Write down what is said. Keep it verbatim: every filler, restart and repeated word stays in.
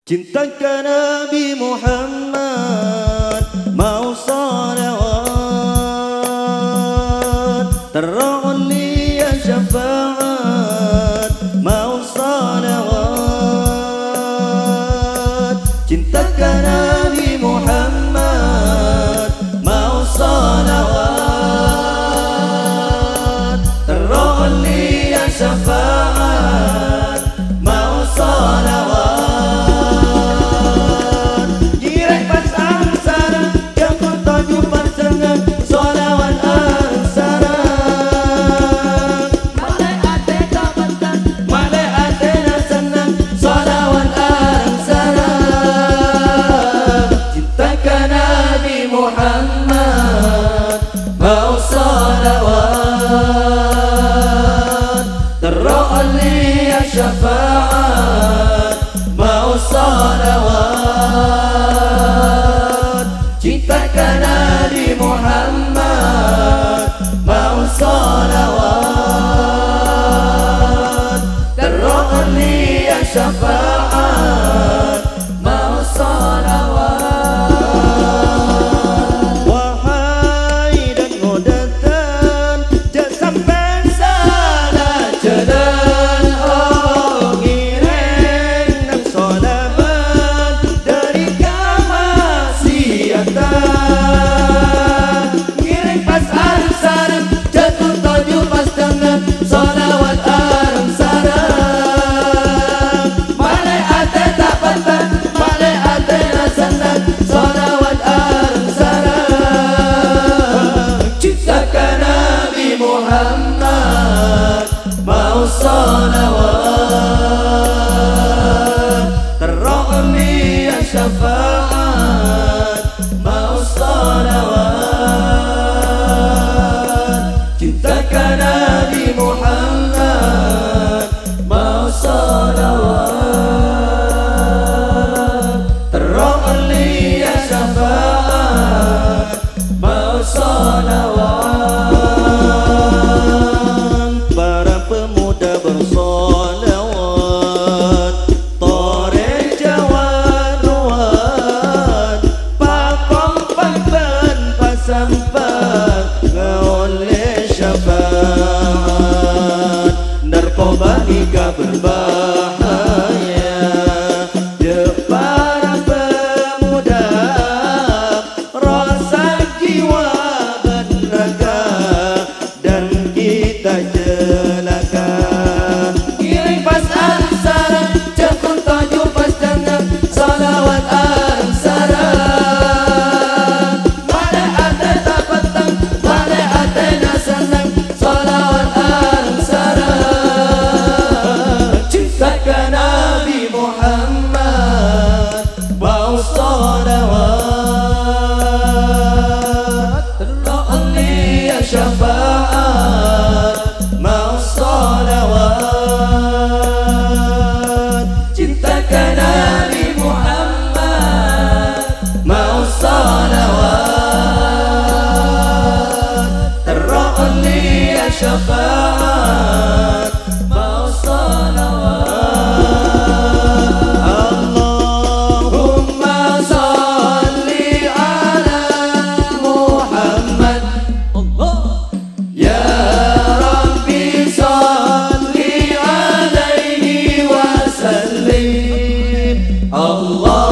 Cintakan Nabi Muhammad, mau salawat, teroli ya syafaat, mau salawat. Cintakan Nabi Muhammad, mau salawat, teroli ya syafaat, mau salawat. Syafaat, mau salawat. Cintakan Nabi Muhammad, mau salawat, teroli ya syafaat, mau salawat. Wahai dan ngodatan, jak sampai salah jalan. Muhammad, mau salawat, teroli ya syafaat, mau salawat. Cintakan Nabi Muhammad, mau salawat, teroli ya syafaat, mau salawat. Narkoba berbahaya, de para pemuda, rasa jiwa bernaga, dan kita jelaka. Kirim pas angsara, cekun taju pas jangan, salawat angsara. Male ate tak petang, male ate nasanang, salawat angsara. Cintakan Nabi Muhammad, mau salawat, teroli ya syafaat, mau salawat. Cintakan Nabi Muhammad, mau salawat, teroli ya syafaat, mau salawat. Allah